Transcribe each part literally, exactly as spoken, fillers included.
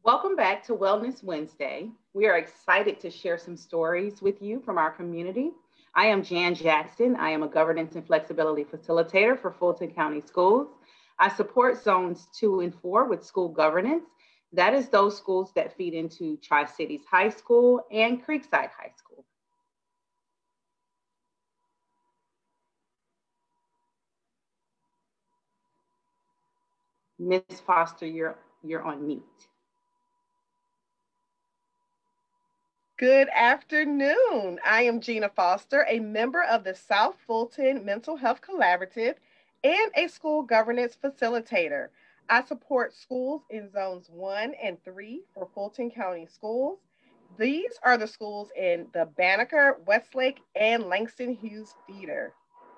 Welcome back to Wellness Wednesday. We are excited to share some stories with you from our community. I am Jan Jackson. I am a governance and flexibility facilitator for Fulton County Schools. I support zones two and four with school governance. That is those schools that feed into Tri-Cities High School and Creekside High School. Miz Foster, you're, you're on mute. Good afternoon. I am Gina Foster, a member of the South Fulton Mental Health Collaborative and a school governance facilitator. I support schools in zones one and three for Fulton County Schools. These are the schools in the Banneker, Westlake, and Langston Hughes Theater.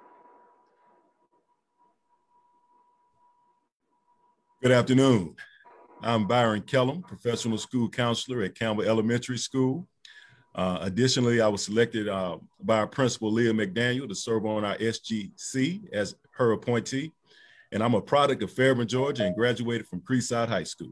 Good afternoon. I'm Byron Kellam, professional school counselor at Campbell Elementary School. Uh, additionally, I was selected uh, by our principal, Leah McDaniel, to serve on our S G C as her appointee. And I'm a product of Fairburn, Georgia, and graduated from Creekside High School.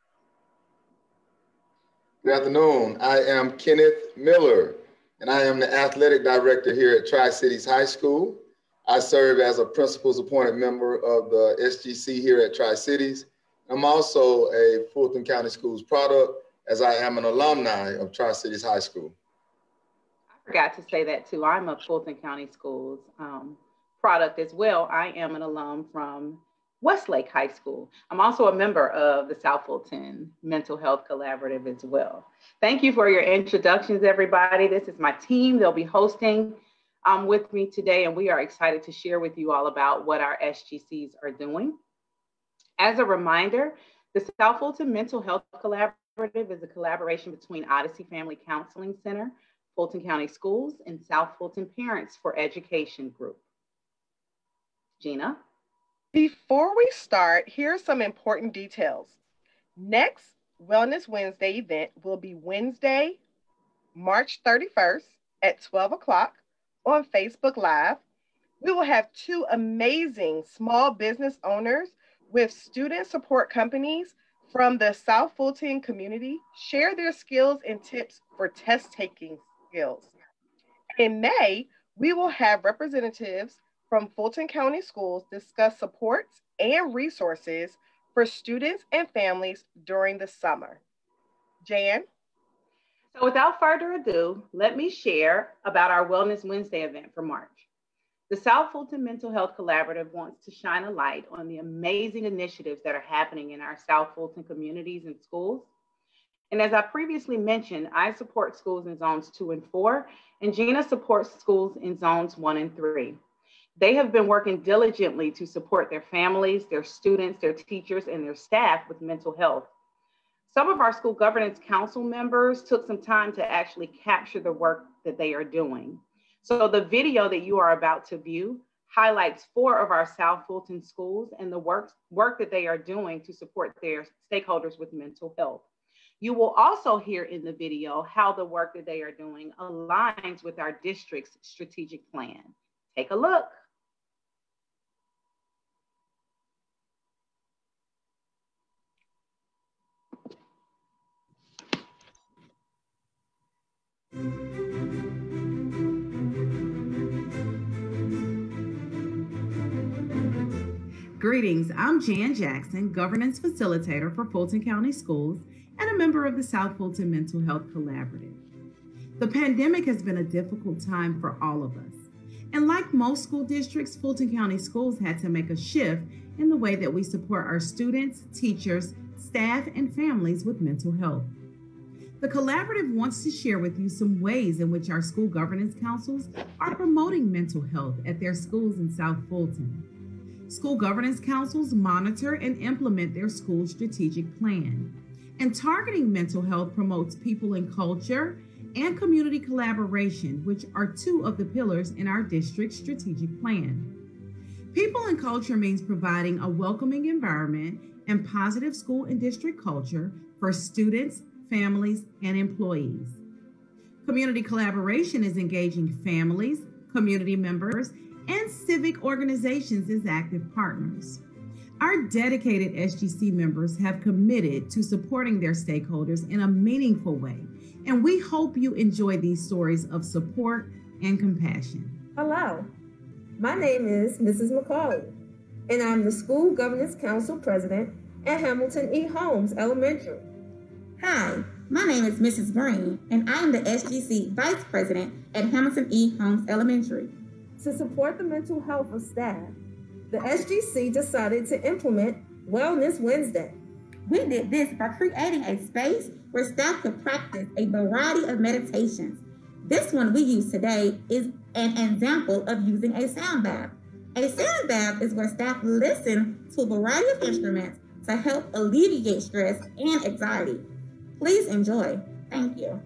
Good afternoon. I am Kenneth Miller, and I am the athletic director here at Tri-Cities High School. I serve as a principal's appointed member of the S G C here at Tri-Cities. I'm also a Fulton County Schools product, as I am an alumni of Tri-Cities High School. I forgot to say that too. I'm a Fulton County Schools um, product as well. I am an alum from Westlake High School. I'm also a member of the South Fulton Mental Health Collaborative as well. Thank you for your introductions, everybody. This is my team. They'll be hosting um, with me today, and we are excited to share with you all about what our S G Cs are doing. As a reminder, the South Fulton Mental Health Collaborative is a collaboration between Odyssey Family Counseling Center, Fulton County Schools, and South Fulton Parents for Education Group. Gina? Before we start, here are some important details. Next Wellness Wednesday event will be Wednesday, March thirty-first at twelve o'clock on Facebook Live. We will have two amazing small business owners with student support companies from the South Fulton community share their skills and tips for test taking skills. In May, we will have representatives from Fulton County Schools discuss supports and resources for students and families during the summer. Jan? So without further ado, let me share about our Wellness Wednesday event for March. The South Fulton Mental Health Collaborative wants to shine a light on the amazing initiatives that are happening in our South Fulton communities and schools. And as I previously mentioned, I support schools in zones two and four, and Gina supports schools in zones one and three. They have been working diligently to support their families, their students, their teachers, and their staff with mental health. Some of our school governance council members took some time to actually capture the work that they are doing. So the video that you are about to view highlights four of our South Fulton schools and the work, work that they are doing to support their stakeholders with mental health. You will also hear in the video how the work that they are doing aligns with our district's strategic plan. Take a look. Greetings, I'm Jan Jackson, Governance Facilitator for Fulton County Schools and a member of the South Fulton Mental Health Collaborative. The pandemic has been a difficult time for all of us. And like most school districts, Fulton County Schools had to make a shift in the way that we support our students, teachers, staff, and families with mental health. The collaborative wants to share with you some ways in which our school governance councils are promoting mental health at their schools in South Fulton. School governance councils monitor and implement their school strategic plan. And targeting mental health promotes people and culture and community collaboration, which are two of the pillars in our district's strategic plan. People and culture means providing a welcoming environment and positive school and district culture for students, families, and employees. Community collaboration is engaging families, community members, and civic organizations as active partners. Our dedicated S G C members have committed to supporting their stakeholders in a meaningful way, and we hope you enjoy these stories of support and compassion. Hello, my name is Missus McCauley, and I'm the School Governance Council President at Hamilton E. Holmes Elementary. Hi, my name is Missus Green, and I am the S G C Vice President at Hamilton E. Holmes Elementary. To support the mental health of staff, the S G C decided to implement Wellness Wednesday. We did this by creating a space where staff could practice a variety of meditations. This one we use today is an example of using a sound bath. A sound bath is where staff listen to a variety of instruments to help alleviate stress and anxiety. Please enjoy. Thank you.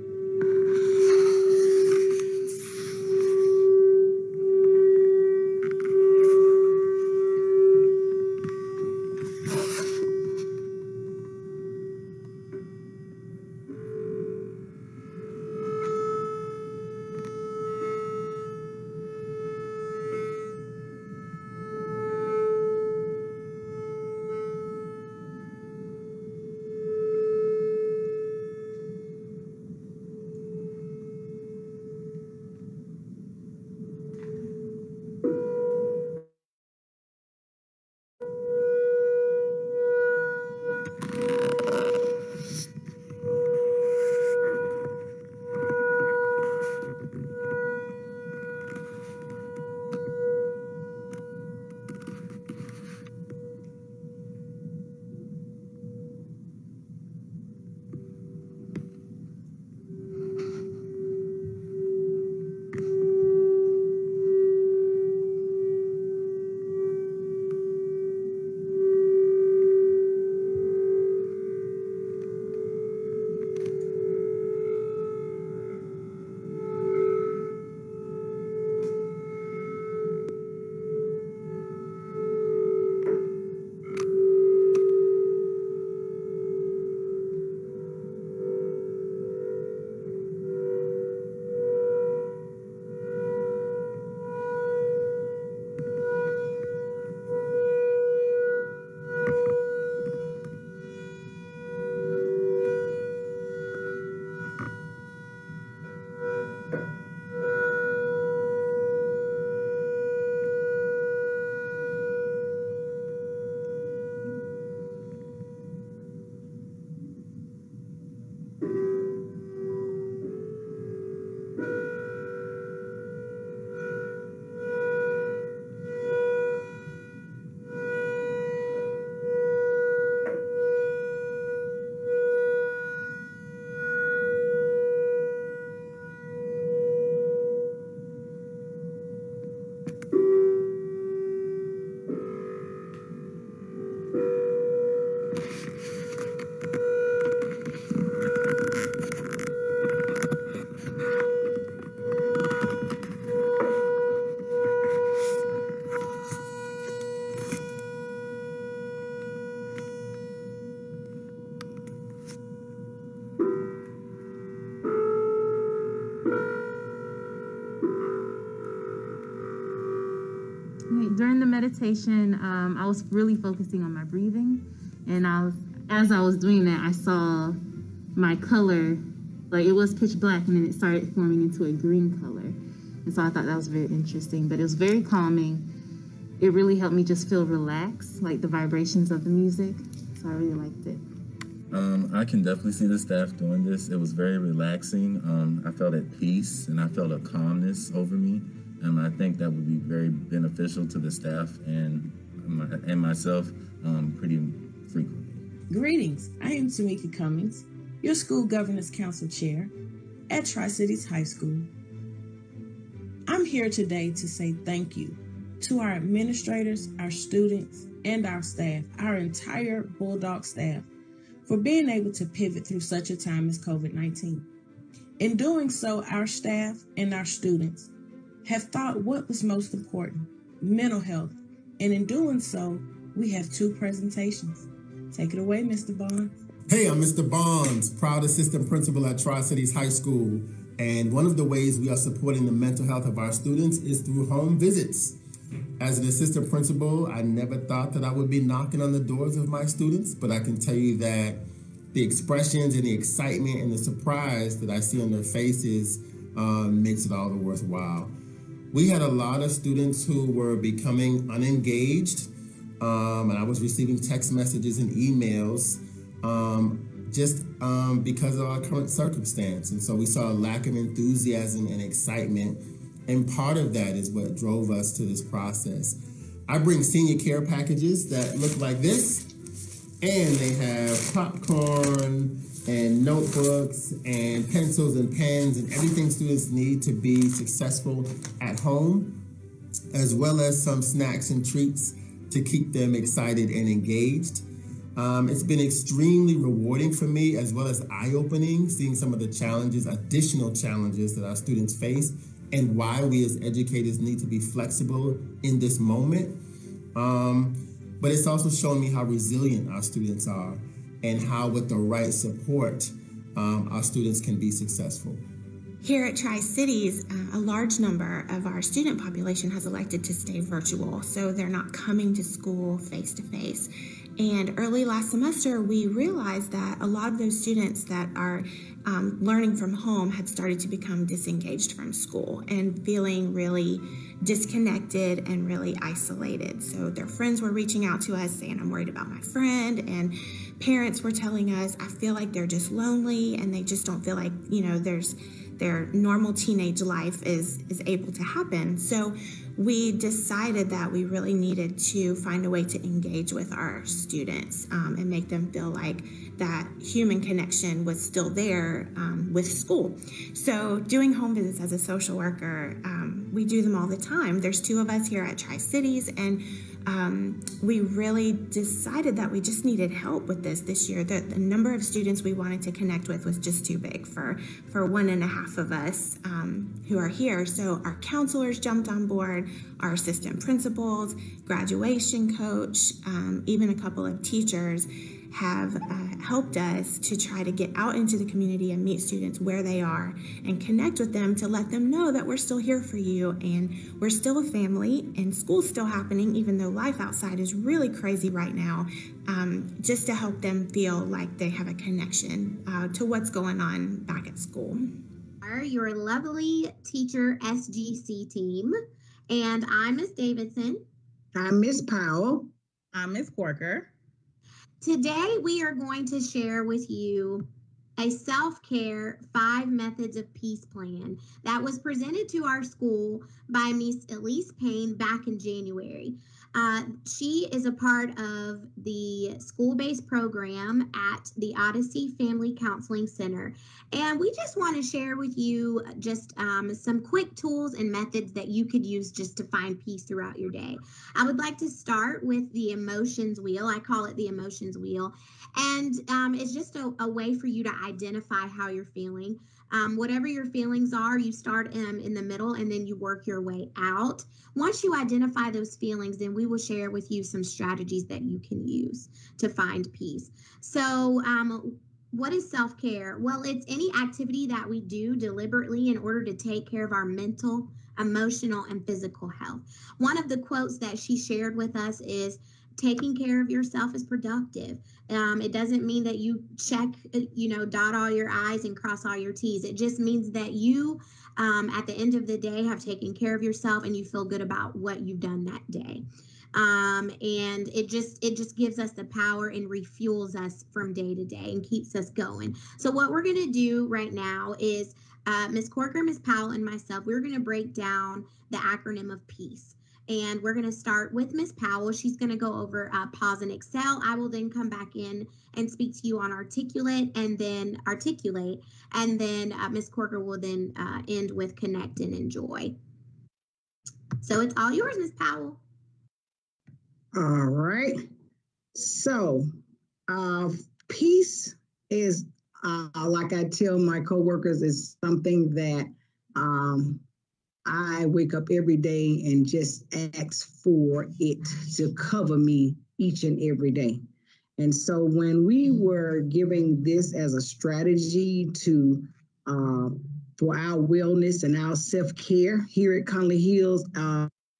During the meditation, um, I was really focusing on my breathing, and I was, as I was doing that, I saw my color, like it was pitch black, and then it started forming into a green color, and so I thought that was very interesting. But it was very calming. It really helped me just feel relaxed, like the vibrations of the music. So I really liked it. Um, I can definitely see the staff doing this. It was very relaxing. Um, I felt at peace, and I felt a calmness over me. And I think that would be very beneficial to the staff and my, and myself um, pretty frequently. Greetings. I am Tamika Cummings, your School Governance Council Chair at Tri-Cities High School. I'm here today to say thank you to our administrators, our students, and our staff, our entire Bulldog staff, for being able to pivot through such a time as COVID nineteen. In doing so, our staff and our students have thought what was most important, mental health. And in doing so, we have two presentations. Take it away, Mister Bonds. Hey, I'm Mister Bonds, proud assistant principal at Tri-Cities High School. And one of the ways we are supporting the mental health of our students is through home visits. As an assistant principal, I never thought that I would be knocking on the doors of my students, but I can tell you that the expressions and the excitement and the surprise that I see on their faces um, makes it all the worthwhile. We had a lot of students who were becoming unengaged, um, and I was receiving text messages and emails um, just um, because of our current circumstance. And so we saw a lack of enthusiasm and excitement. And part of that is what drove us to this process. I bring senior care packages that look like this, and they have popcorn and notebooks and pencils and pens and everything students need to be successful at home, as well as some snacks and treats to keep them excited and engaged. Um, it's been extremely rewarding for me, as well as eye-opening, seeing some of the challenges, additional challenges that our students face, and why we as educators need to be flexible in this moment. Um, but it's also shown me how resilient our students are and how with the right support, um, our students can be successful. Here at Tri-Cities, uh, a large number of our student population has elected to stay virtual, so they're not coming to school face-to-face. And early last semester, we realized that a lot of those students that are um, learning from home had started to become disengaged from school and feeling really disconnected and really isolated. So their friends were reaching out to us saying, I'm worried about my friend, and parents were telling us, I feel like they're just lonely and they just don't feel like, you know, there's their normal teenage life is, is able to happen. So we decided that we really needed to find a way to engage with our students um, and make them feel like that human connection was still there um, with school. So doing home visits as a social worker, um, we do them all the time. There's two of us here at Tri-Cities, and um, we really decided that we just needed help with this this year. The, the number of students we wanted to connect with was just too big for, for one and a half of us um, who are here. So our counselors jumped on board, our assistant principals, graduation coach, um, even a couple of teachers have uh, helped us to try to get out into the community and meet students where they are and connect with them to let them know that we're still here for you and we're still a family and school's still happening even though life outside is really crazy right now, um, just to help them feel like they have a connection uh, to what's going on back at school. Your lovely teacher S G C team, and I'm Miss Davidson. I'm Miss Powell. I'm Miss Corker. Today, we are going to share with you a self-care five methods of peace plan that was presented to our school by Miss Elise Payne back in January. Uh, she is a part of the school-based program at the Odyssey Family Counseling Center. And we just want to share with you just um, some quick tools and methods that you could use just to find peace throughout your day. I would like to start with the emotions wheel. I call it the emotions wheel. And um, it's just a, a way for you to identify how you're feeling. Um, whatever your feelings are, you start um, in the middle and then you work your way out. Once you identify those feelings, then we will share with you some strategies that you can use to find peace. So um, what is self-care? Well, it's any activity that we do deliberately in order to take care of our mental, emotional, and physical health. One of the quotes that she shared with us is, taking care of yourself is productive. Um, it doesn't mean that you check, you know, dot all your I's and cross all your T's. It just means that you, um, at the end of the day, have taken care of yourself and you feel good about what you've done that day. Um, and it just it just gives us the power and refuels us from day to day and keeps us going. So what we're going to do right now is uh, Miz Corker, Miz Powell, and myself, we're going to break down the acronym of PEACE. And we're going to start with Miz Powell. She's going to go over uh, pause and excel. I will then come back in and speak to you on articulate and then articulate. And then uh, Miz Corker will then uh, end with connect and enjoy. So it's all yours, Miz Powell. All right. So uh, peace is, uh, like I tell my coworkers, is something that um, I wake up every day and just ask for it to cover me each and every day. And so when we were giving this as a strategy to uh, for our wellness and our self-care here at Conley Hills, uh,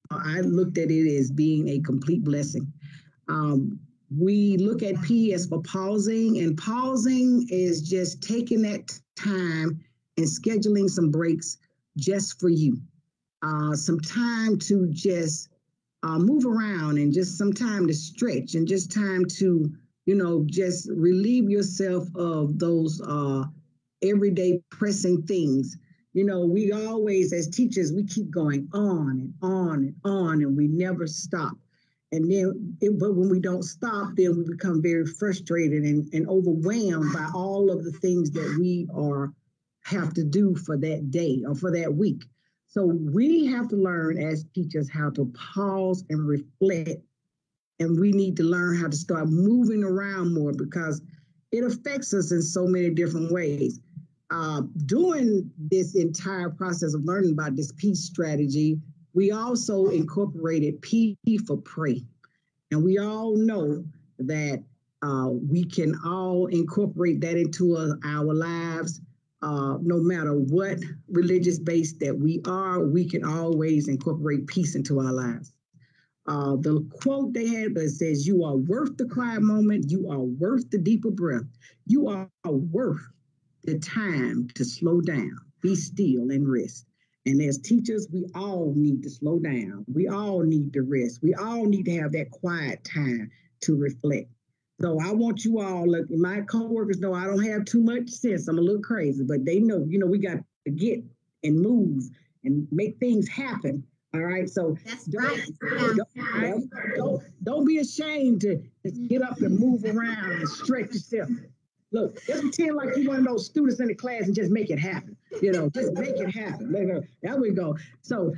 I looked at it as being a complete blessing. Um, we look at P as for pausing, and pausing is just taking that time and scheduling some breaks just for you. Uh, some time to just uh, move around and just some time to stretch and just time to, you know, just relieve yourself of those uh, everyday pressing things. You know, we always, as teachers, we keep going on and on and on, and we never stop. And then, it, but when we don't stop, then we become very frustrated and, and overwhelmed by all of the things that we are have to do for that day or for that week. So we have to learn as teachers how to pause and reflect. And we need to learn how to start moving around more because it affects us in so many different ways. Uh, during this entire process of learning about this peace strategy, we also incorporated P for pray. And we all know that uh, we can all incorporate that into uh, our lives. Uh, no matter what religious base that we are, we can always incorporate peace into our lives. Uh, the quote they had that says, "You are worth the quiet moment. You are worth the deeper breath. You are worth the time to slow down, be still, and rest." And as teachers, we all need to slow down. We all need to rest. We all need to have that quiet time to reflect. So I want you all, look, my coworkers know I don't have too much sense. I'm a little crazy, but they know, you know, we got to get and move and make things happen. All right. So that's don't, right. Don't, don't, don't, don't be ashamed to get up and move around and stretch yourself. Look, just pretend like you're one of those students in the class and just make it happen. You know, just make it happen. There we go. So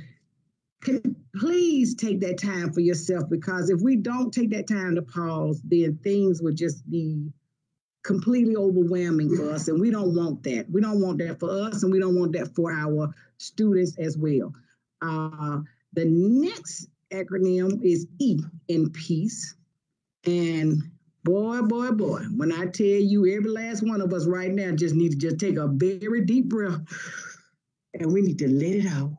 please take that time for yourself, because if we don't take that time to pause, then things would just be completely overwhelming for us. And we don't want that. We don't want that for us, and we don't want that for our students as well. Uh, the next acronym is E in peace. And boy, boy, boy, when I tell you, every last one of us right now just need to just take a very deep breath, and we need to let it out.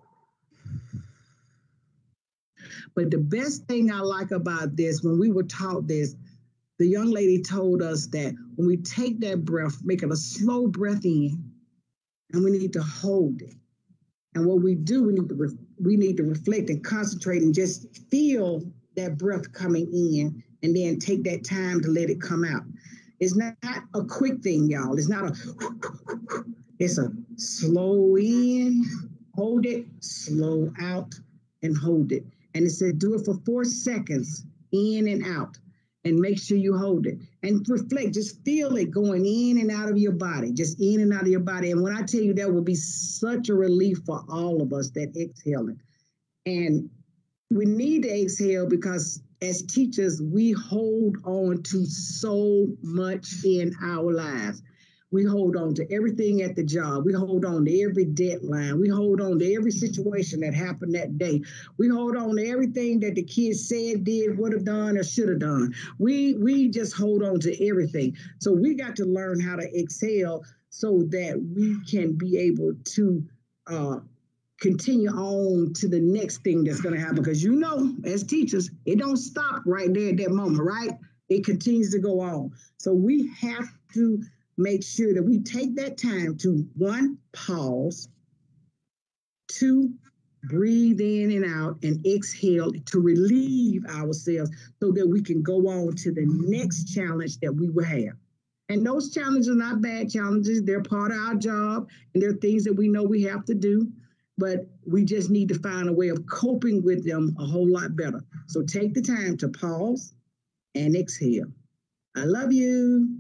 But the best thing I like about this, when we were taught this, the young lady told us that when we take that breath, make it a slow breath in, and we need to hold it. And what we do, we need to re- we need to reflect and concentrate and just feel that breath coming in, and then take that time to let it come out. It's not a quick thing, y'all. It's not a, it's a slow in, hold it, slow out, and hold it. And it said, do it for four seconds, in and out, and make sure you hold it. And reflect, just feel it going in and out of your body, just in and out of your body. And when I tell you, that will be such a relief for all of us, that exhaling. And we need to exhale because as teachers, we hold on to so much in our lives. We hold on to everything at the job. We hold on to every deadline. We hold on to every situation that happened that day. We hold on to everything that the kids said, did, would have done, or should have done. We, we just hold on to everything. So we got to learn how to exhale so that we can be able to uh, continue on to the next thing that's going to happen. Because you know, as teachers, it don't stop right there at that moment, right? It continues to go on. So we have to make sure that we take that time to, one, pause, two, breathe in and out, and exhale to relieve ourselves so that we can go on to the next challenge that we will have. And those challenges are not bad challenges. They're part of our job, and they're things that we know we have to do, but we just need to find a way of coping with them a whole lot better. So take the time to pause and exhale. I love you.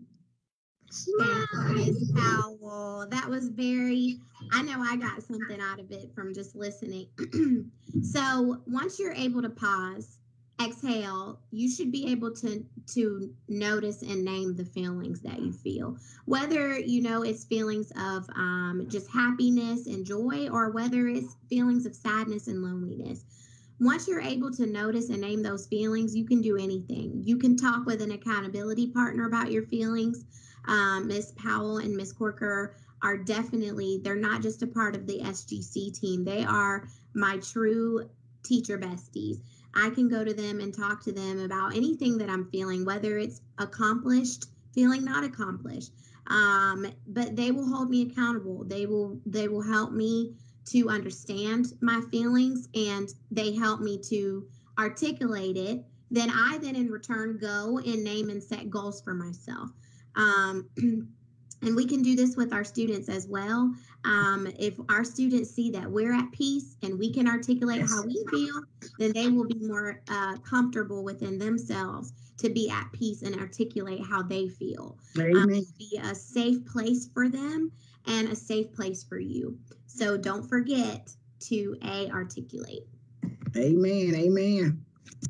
Miss Powell, that was very, I know I got something out of it from just listening. So once you're able to pause, exhale, you should be able to to notice and name the feelings that you feel, whether you know it's feelings of um, just happiness and joy, or whether it's feelings of sadness and loneliness. Once you're able to notice and name those feelings, you can do anything. You can talk with an accountability partner about your feelings. Um, Miss Powell and Miss Corker are definitely, they're not just a part of the S G C team. They are my true teacher besties. I can go to them and talk to them about anything that I'm feeling, whether it's accomplished, feeling not accomplished. Um, but they will hold me accountable. They will they will help me to understand my feelings, and they help me to articulate it. Then I then in return go and name and set goals for myself. Um, and we can do this with our students as well. Um, if our students see that we're at peace and we can articulate how we feel, then they will be more uh, comfortable within themselves to be at peace and articulate how they feel. Um, be a safe place for them and a safe place for you. So don't forget to A, articulate. Amen. Amen.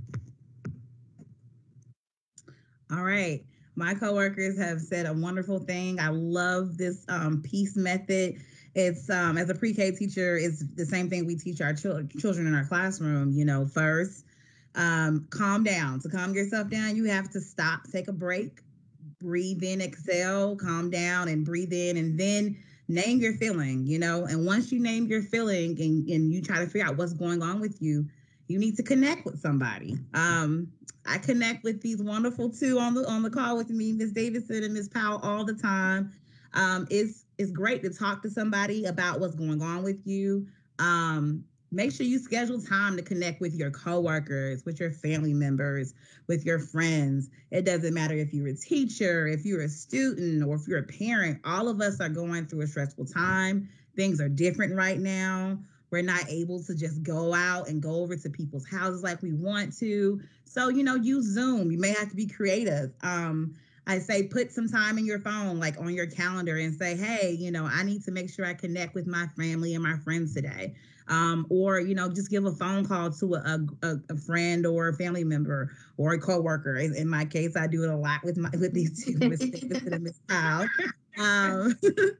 All right. My coworkers have said a wonderful thing. I love this um, peace method. It's um, as a pre-K teacher, it's the same thing we teach our chil- children in our classroom. You know, first, um, calm down. To calm yourself down, you have to stop, take a break, breathe in, exhale, calm down, and breathe in, and then name your feeling. You know, and once you name your feeling and, and you try to figure out what's going on with you, you need to connect with somebody. Um, I connect with these wonderful two on the on the call with me, Miz Davidson and Miz Powell, all the time. Um, it's it's great to talk to somebody about what's going on with you. Um, make sure you schedule time to connect with your coworkers, with your family members, with your friends. It doesn't matter if you're a teacher, if you're a student, or if you're a parent. All of us are going through a stressful time. Things are different right now. We're not able to just go out and go over to people's houses like we want to. So, you know, use Zoom. You may have to be creative. Um, I say put some time in your phone, like on your calendar, and say, hey, you know, I need to make sure I connect with my family and my friends today. Um, or, you know, just give a phone call to a, a, a friend or a family member or a coworker. In, in my case, I do it a lot with my with these two, Miz Davidson and Miz Powell. Um,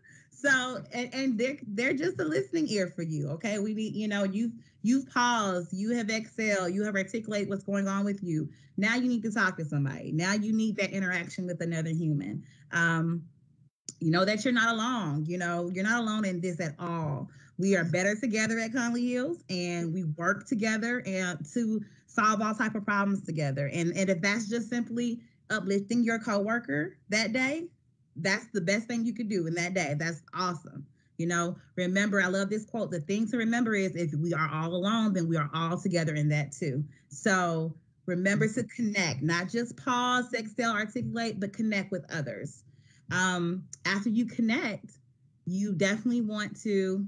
So, and, and they're, they're just a listening ear for you. Okay. We need, you know, you've, you've paused, you have exhaled, you have articulated what's going on with you. Now you need to talk to somebody. Now you need that interaction with another human. Um, you know that you're not alone. You know, you're not alone in this at all. We are better together at Conley Hills, and we work together and to solve all type of problems together. And, and if that's just simply uplifting your coworker that day, that's the best thing you could do in that day. That's awesome. You know, remember, I love this quote. The thing to remember is if we are all alone, then we are all together in that too. So remember to connect, not just pause, exhale, articulate, but connect with others. Um, after you connect, you definitely want to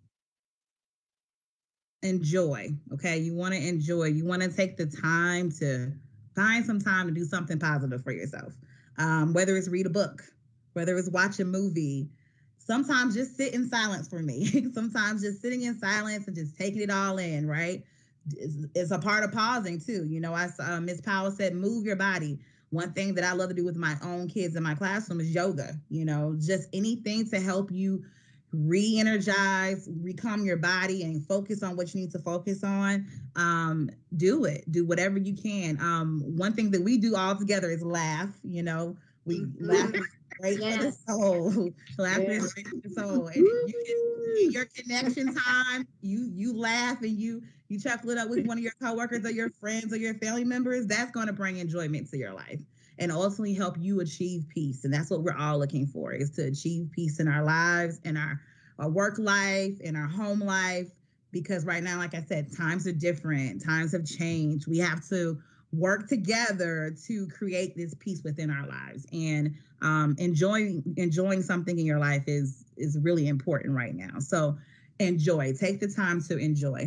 enjoy. Okay. You want to enjoy. You want to take the time to find some time to do something positive for yourself. Um, whether it's read a book, whether it's watch a movie, sometimes just sit in silence for me. Sometimes just sitting in silence and just taking it all in, right? It's, it's a part of pausing too. You know, I uh, Miz Powell said, move your body. One thing that I love to do with my own kids in my classroom is yoga. You know, just anything to help you re-energize, recalm your body, and focus on what you need to focus on. Um, do it. Do whatever you can. Um, one thing that we do all together is laugh. You know, we mm-hmm. laugh. Great yes. for the soul. Laughter yeah. is great for the soul. And you can, in your connection time, you you laugh and you you chuckle it up with one of your coworkers or your friends or your family members. That's going to bring enjoyment to your life and ultimately help you achieve peace. And that's what we're all looking for, is to achieve peace in our lives, in our, our work life, in our home life. Because right now, like I said, times are different. Times have changed. We have to work together to create this peace within our lives. And um, enjoying enjoying something in your life is is really important right now. So enjoy. Take the time to enjoy.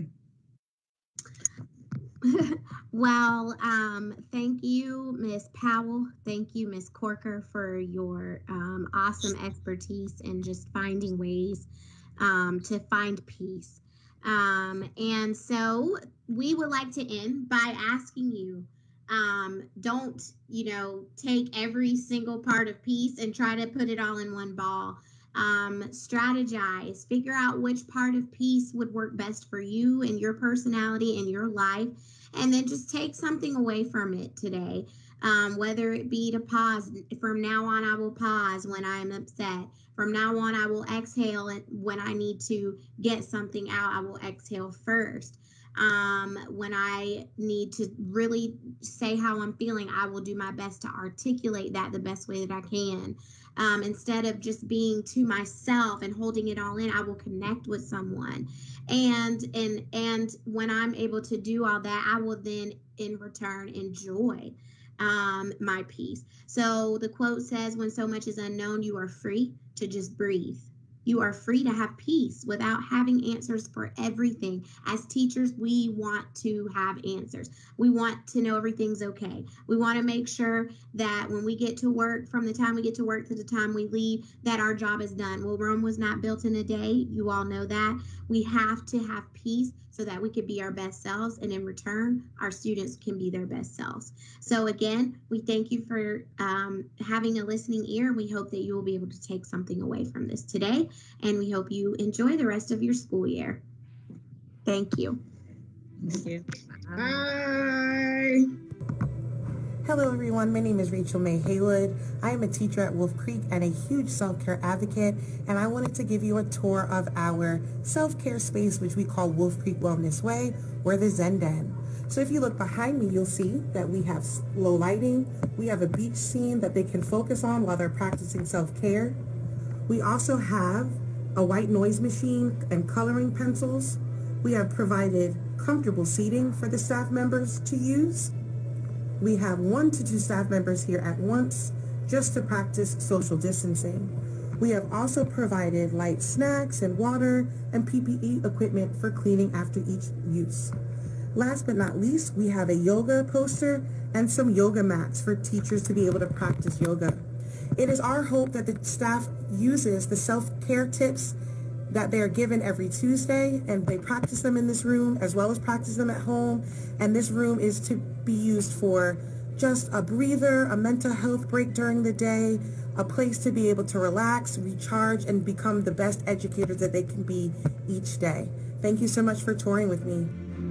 Well, um, thank you, Miz Powell. Thank you, Miz Corker, for your um, awesome expertise in just finding ways um, to find peace. Um, and so we would like to end by asking you, um, don't, you know, take every single part of peace and try to put it all in one ball. Um, strategize, figure out which part of peace would work best for you and your personality and your life, and then just take something away from it today. Um, whether it be to pause. From now on, I will pause when I'm upset. From now on, I will exhale, and when I need to get something out, I will exhale first. Um, when I need to really say how I'm feeling, I will do my best to articulate that the best way that I can. Um, instead of just being to myself and holding it all in, I will connect with someone. And and and when I'm able to do all that, I will then in return enjoy um, my peace. So the quote says, when so much is unknown, you are free to just breathe. You are free to have peace without having answers for everything. As teachers, we want to have answers. We want to know everything's okay. We want to make sure that when we get to work, from the time we get to work to the time we leave, that our job is done. Well, Rome was not built in a day. You all know that. We have to have peace so that we could be our best selves, and in return, our students can be their best selves. So again, we thank you for um, having a listening ear. We hope that you will be able to take something away from this today, and we hope you enjoy the rest of your school year. Thank you. Thank you. Bye. Hello everyone, my name is Rachel May Haywood. I am a teacher at Wolf Creek and a huge self-care advocate, and I wanted to give you a tour of our self-care space, which we call Wolf Creek Wellness Way, or the Zen Den. So if you look behind me, you'll see that we have low lighting. We have a beach scene that they can focus on while they're practicing self-care. We also have a white noise machine and coloring pencils. We have provided comfortable seating for the staff members to use. We have one to two staff members here at once just to practice social distancing. We have also provided light snacks and water and P P E equipment for cleaning after each use. Last but not least, we have a yoga poster and some yoga mats for teachers to be able to practice yoga. It is our hope that the staff uses the self-care tips that they're given every Tuesday, and they practice them in this room as well as practice them at home. And this room is to be used for just a breather, a mental health break during the day, a place to be able to relax, recharge, and become the best educators that they can be each day. Thank you so much for touring with me.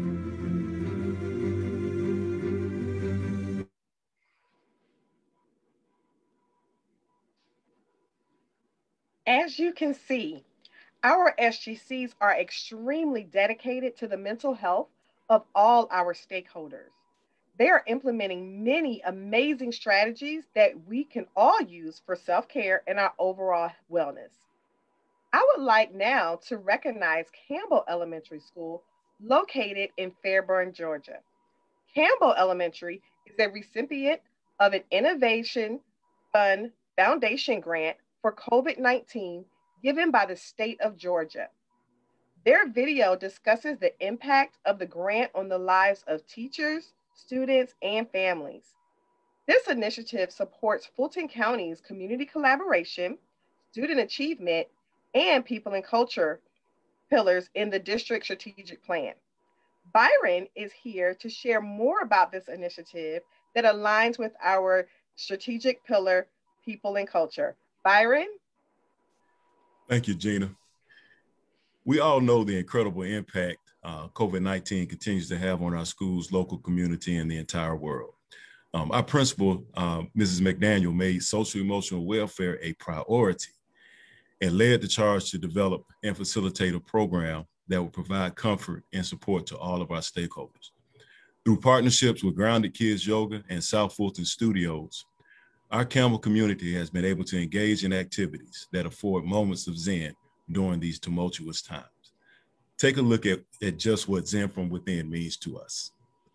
As you can see, our S G Cs are extremely dedicated to the mental health of all our stakeholders. They are implementing many amazing strategies that we can all use for self-care and our overall wellness. I would like now to recognize Campbell Elementary School, located in Fairburn, Georgia. Campbell Elementary is a recipient of an Innovation Fund Foundation grant for COVID nineteen given by the state of Georgia. Their video discusses the impact of the grant on the lives of teachers, students, and families. This initiative supports Fulton County's community collaboration, student achievement, and people and culture pillars in the district strategic plan. Byron is here to share more about this initiative that aligns with our strategic pillar, people and culture. Byron? Thank you, Gina. We all know the incredible impact uh, COVID nineteen continues to have on our schools, local community, and the entire world. Um, our principal, uh, Missus McDaniel, made social emotional welfare a priority and led the charge to develop and facilitate a program that will provide comfort and support to all of our stakeholders. Through partnerships with Grounded Kids Yoga and South Fulton Studios, our Campbell community has been able to engage in activities that afford moments of Zen during these tumultuous times. Take a look at, at just what Zen from within means to us.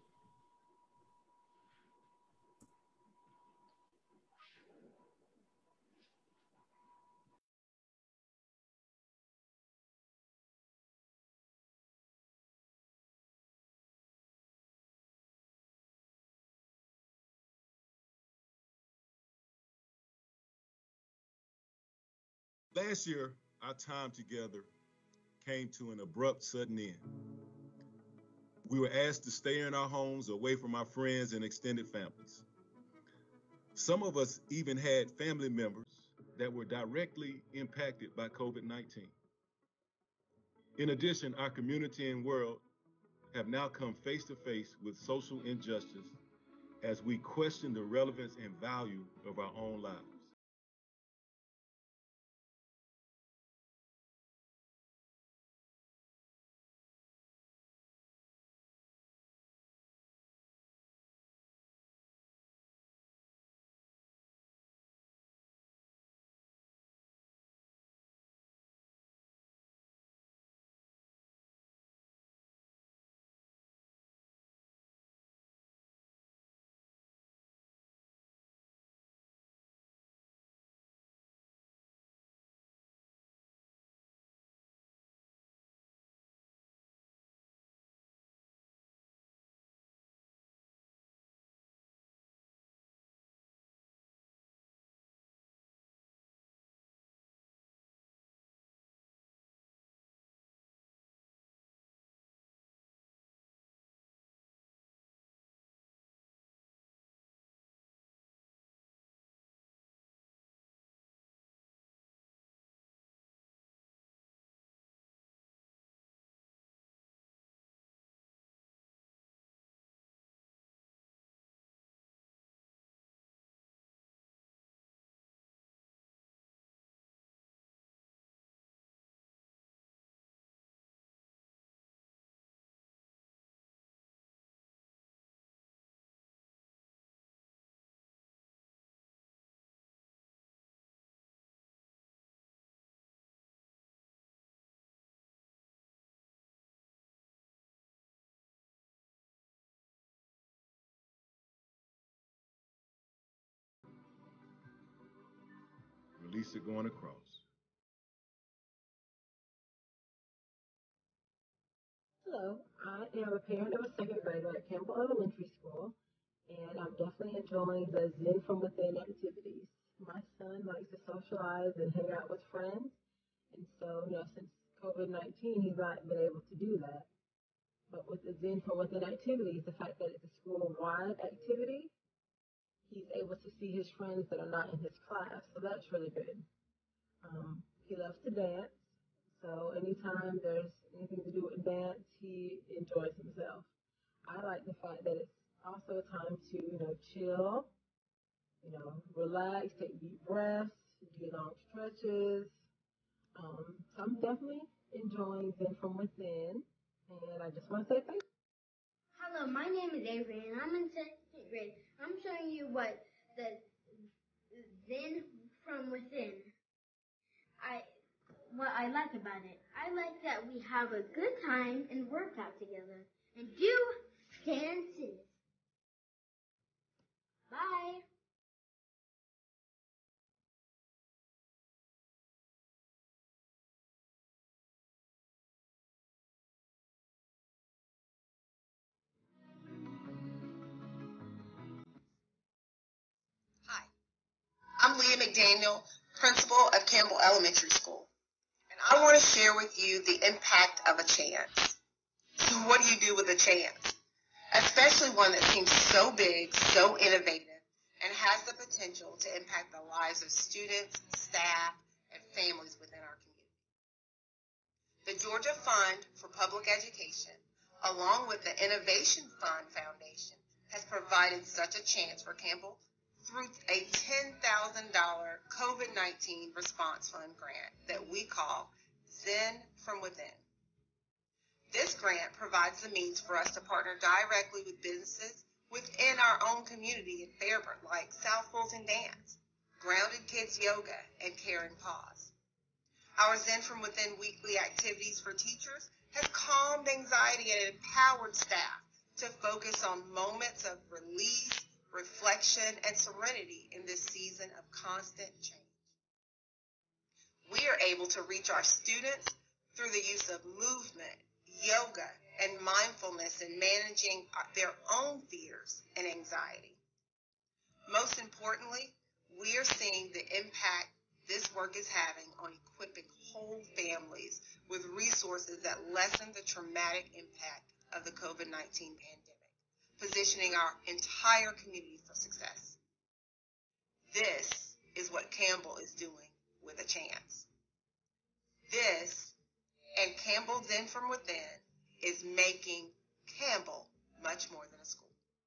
Last year, our time together came to an abrupt sudden end. We were asked to stay in our homes away from our friends and extended families. Some of us even had family members that were directly impacted by COVID nineteen. In addition, our community and world have now come face to face with social injustice as we question the relevance and value of our own lives. Lisa going across. Hello, I am a parent of a second grader at Campbell Elementary School, and I'm definitely enjoying the Zen from Within activities. My son likes to socialize and hang out with friends, and so, you know, since COVID nineteen, he's not been able to do that. But with the Zen from Within activities, the fact that it's a school-wide activity, he's able to see his friends that are not in his class, so that's really good. Um, he loves to dance, so anytime there's anything to do with dance, he enjoys himself. I like the fact that it's also a time to, you know, chill, you know, relax, take deep breaths, do long stretches. Um, so I'm definitely enjoying Zen from Within, and I just want to say thank you. Hello, my name is Avery, and I'm in second grade. I'm showing you what the Zen from Within. I what I like about it. I like that we have a good time and work out together and do dances. Bye. Hi, I'm Leah McDaniel, principal of Campbell Elementary School, and I want to share with you the impact of a chance. So what do you do with a chance? Especially one that seems so big, so innovative, and has the potential to impact the lives of students, staff, and families within our community. The Georgia Fund for Public Education, along with the Innovation Fund Foundation, has provided such a chance for Campbell through a ten thousand dollars COVID nineteen response fund grant that we call Zen from Within. This grant provides the means for us to partner directly with businesses within our own community in Fairburn, like South Fulton Dance, Grounded Kids Yoga, and Caring Paws. Our Zen from Within weekly activities for teachers has calmed anxiety and empowered staff to focus on moments of release, reflection, and serenity in this season of constant change. We are able to reach our students through the use of movement, yoga, and mindfulness in managing their own fears and anxiety. Most importantly, we are seeing the impact this work is having on equipping whole families with resources that lessen the traumatic impact of the COVID nineteen pandemic, positioning our entire community for success. This is what Campbell is doing with a chance. This and Campbell Zen from Within is making Campbell much more than a school.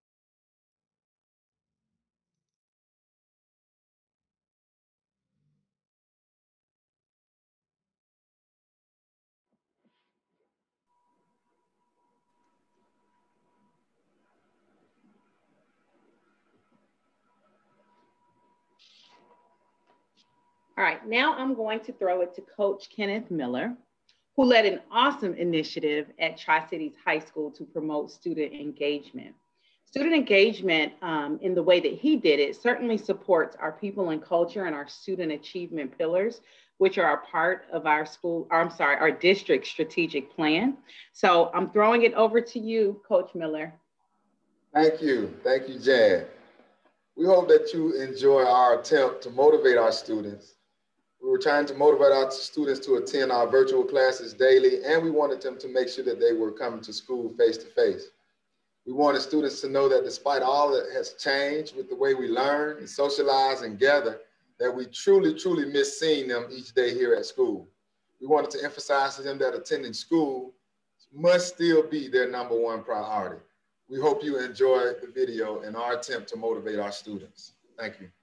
All right, now I'm going to throw it to Coach Kenneth Miller, who led an awesome initiative at Tri-Cities High School to promote student engagement. Student engagement um, in the way that he did it certainly supports our people and culture and our student achievement pillars, which are a part of our school, or I'm sorry, our district strategic plan. So I'm throwing it over to you, Coach Miller. Thank you. Thank you, Jan. We hope that you enjoy our attempt to motivate our students. We were trying to motivate our students to attend our virtual classes daily, and we wanted them to make sure that they were coming to school face to face. We wanted students to know that despite all that has changed with the way we learn and socialize and gather, that we truly, truly miss seeing them each day here at school. We wanted to emphasize to them that attending school must still be their number one priority. We hope you enjoy the video and our attempt to motivate our students. Thank you.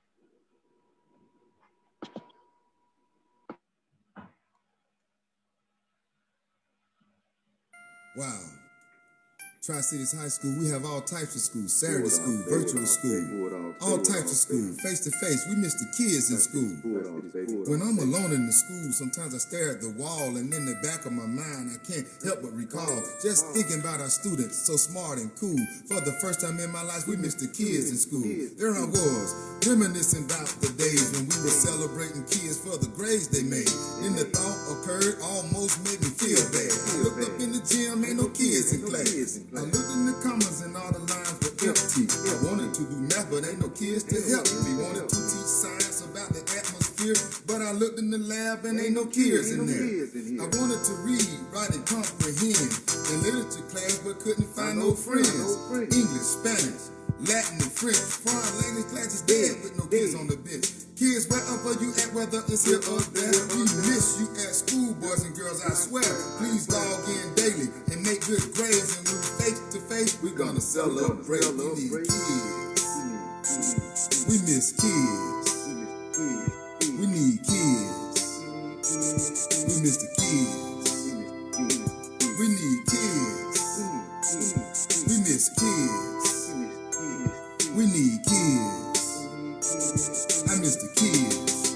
Wow. Tri-Cities High School, we have all types of schools. Saturday school, virtual school, all types of school, face-to-face. We miss the kids in school. When I'm alone in the school, sometimes I stare at the wall, and in the back of my mind, I can't help but recall just thinking about our students, so smart and cool. For the first time in my life, we missed the kids in school. There I was, reminiscing about the days when we were celebrating kids for the grades they made. Then the thought occurred, almost made me feel bad. I looked up in the gym, ain't no kids in class. I looked in the commas and all the lines were empty. I wanted to do math, but ain't no kids to help me. Wanted to teach science about the atmosphere, but I looked in the lab and ain't no kids in there. I wanted to read, write, and comprehend in literature class, but couldn't find no friends. English, Spanish, Latin, and French. Foreign language classes dead with no kids on the bench. Kids, wherever you at, whether it's here or there, we miss you at school, boys and girls, I swear. Please log in daily and make good grades, and when face to face, we're gonna celebrate. We need kids. We miss kids. We need kids. We miss the kids. We need kids. We miss kids. We need kids. I miss the kids.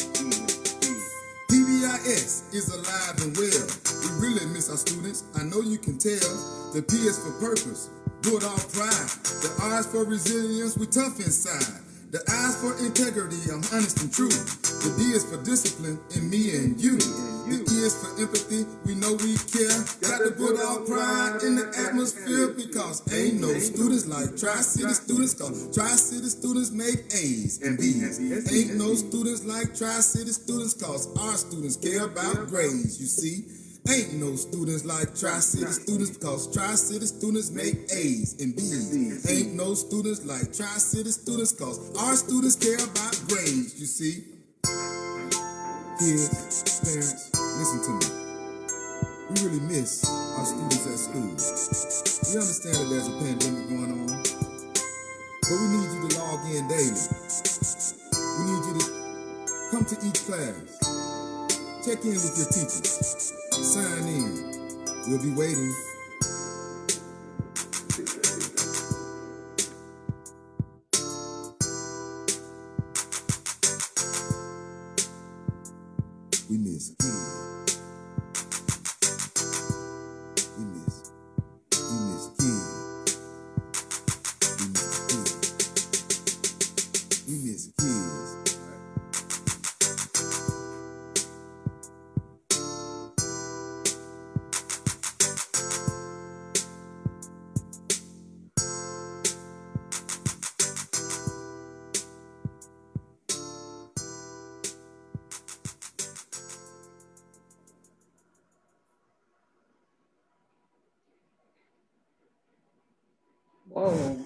P B I S is alive and well. We really miss our students. I know you can tell. The P is for purpose, do it all pride. The R is for resilience, we tough inside. The I is for integrity, I'm honest and true. The D is for discipline in me and you. The E is for empathy, we know we care. Got to put our pride in the atmosphere, because ain't no students like Tri-City students, cause Tri-City students make A's and B's. Ain't no students like Tri-City students, cause our students care about grades, you see. Ain't no students like Tri-City students, because Tri-City students make A's and B's. Ain't no students like Tri-City students, because our students care about grades, you see. Kids, parents, listen to me. We really miss our students at school. We understand that there's a pandemic going on, but we need you to log in daily. We need you to come to each class. Check in with your teachers. Sign in. We'll be waiting. We miss kids. We miss. We miss kids. We miss kids. We miss kids. Whoa.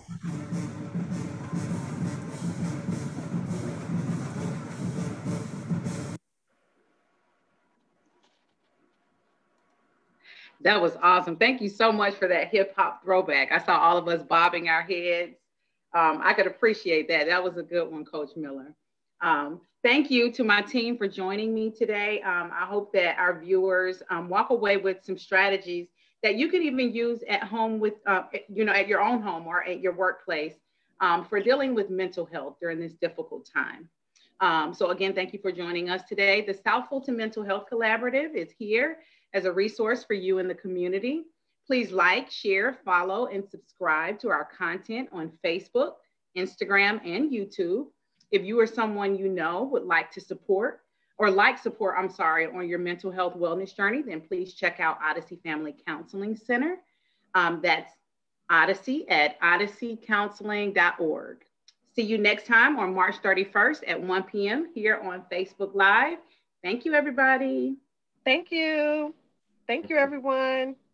That was awesome. Thank you so much for that hip hop throwback. I saw all of us bobbing our heads. Um, I could appreciate that. That was a good one, Coach Miller. Um, thank you to my team for joining me today. Um, I hope that our viewers um, walk away with some strategies that you can even use at home with, uh, you know, at your own home or at your workplace um, for dealing with mental health during this difficult time. Um, so again, thank you for joining us today. The South Fulton Mental Health Collaborative is here as a resource for you in the community. Please like, share, follow, and subscribe to our content on Facebook, Instagram, and YouTube. If you or someone you know would like to support or like support, I'm sorry, on your mental health wellness journey, then please check out Odyssey Family Counseling Center. Um, that's Odyssey at odyssey counseling dot org. See you next time on March thirty-first at one p m here on Facebook Live. Thank you, everybody. Thank you. Thank you, everyone.